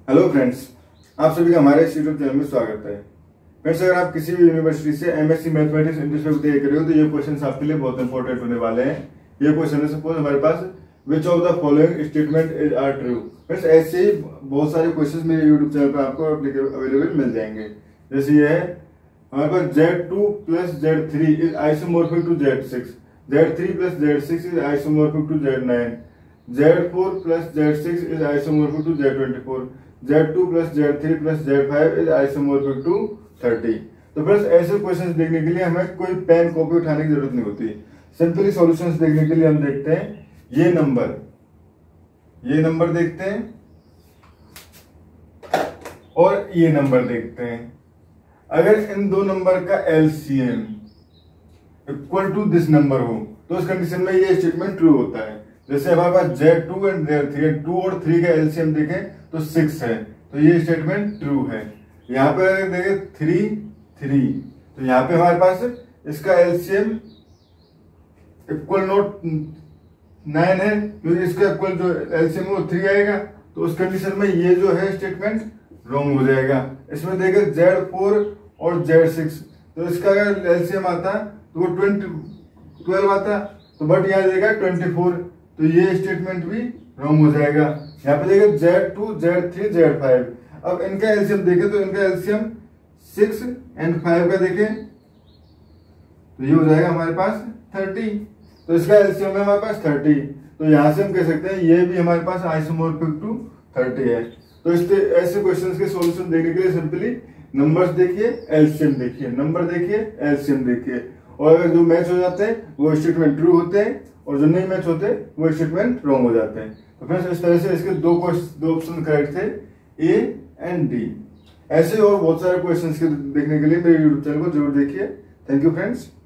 Hello friends, आप सभी का हमारे इस यूट्यूब चैनल में स्वागत है। फ्रेंड्स, अगर आप किसी भी यूनिवर्सिटी से एमएससी मैथमेटिक्स इंग्लिश में तैयारी कर रहे हो तो ये क्वेश्चन आपके लिए बहुत इंपॉर्टेंट होने वाले हैं। ये क्वेश्चन है, सपोज हमारे पास which of the following statement is are true. Friends, ऐसे ही बहुत सारे क्वेश्चन मेरे यूट्यूब चैनल पर आपको अवेलेबल मिल जाएंगे। जैसे ये है हमारे पास Z2 plus Z3 is isomorphic to Z6, Z3 plus Z6 is isomorphic to Z9, Z4 plus Z6 is isomorphic to Z24, Z2 plus Z3 plus Z5 is isomorphic to 30। तो friends, ऐसे questions देखने के लिए हमें कोई pen copy उठाने की जरूरत नहीं होती। सिंपली सॉल्यूशंस देखने के लिए हम देखते हैं ये नंबर देखते हैं और ये नंबर देखते हैं। अगर इन दो नंबर का LCM equal to this number हो तो उस कंडीशन में ये स्टेटमेंट ट्रू होता है। जैसे हमारे पास Z2 एंड Z3, 2 और 3 का एलसीएम देखें तो 6 है, तो ये स्टेटमेंट ट्रू है। यहाँ पे देखें 3 तो यहाँ पे हमारे पास इसका एलसीएम इक्वल नॉट 9 है, क्योंकि इसका इक्वल जो एलसीएम वो 3 आएगा, तो उस कंडीशन में ये जो है स्टेटमेंट रॉन्ग हो जाएगा। इसमें देखें Z4 और Z6, तो इसका अगर एलसीएम आता तो वो 12 आता, तो बट यहाँ देगा 24, तो ये स्टेटमेंट भी रॉन्ग हो जाएगा। यहाँ पे देखें Z2, Z3, Z5, अब इनका एलसीएम देखें तो इनका एलसीएम 6 एंड 5 का देखें तो ये हो जाएगा हमारे पास 30, तो इसका एलसीएम है हमारे पास 30, तो यहाँ से हम कह सकते हैं ये भी हमारे पास आइसोमोर्फिक टू 30 है। तो ऐसे क्वेश्चंस के सॉल्यूशन देखने के लिए सिंपली नंबर्स देखिए, एलसीएम देखिए, नंबर देखिए, एलसीएम देखिए, और अगर जो मैच हो जाते हैं वो स्टेटमेंट ट्रू होते हैं और जो नहीं मैच होते वो स्टेटमेंट रॉन्ग हो जाते हैं। तो फ्रेंड्स, इस तरह से इसके दो ऑप्शन करेक्ट थे, ए एंड डी। ऐसे और बहुत सारे क्वेश्चंस के देखने के लिए मेरे यूट्यूब चैनल को जरूर देखिए। Thank you friends.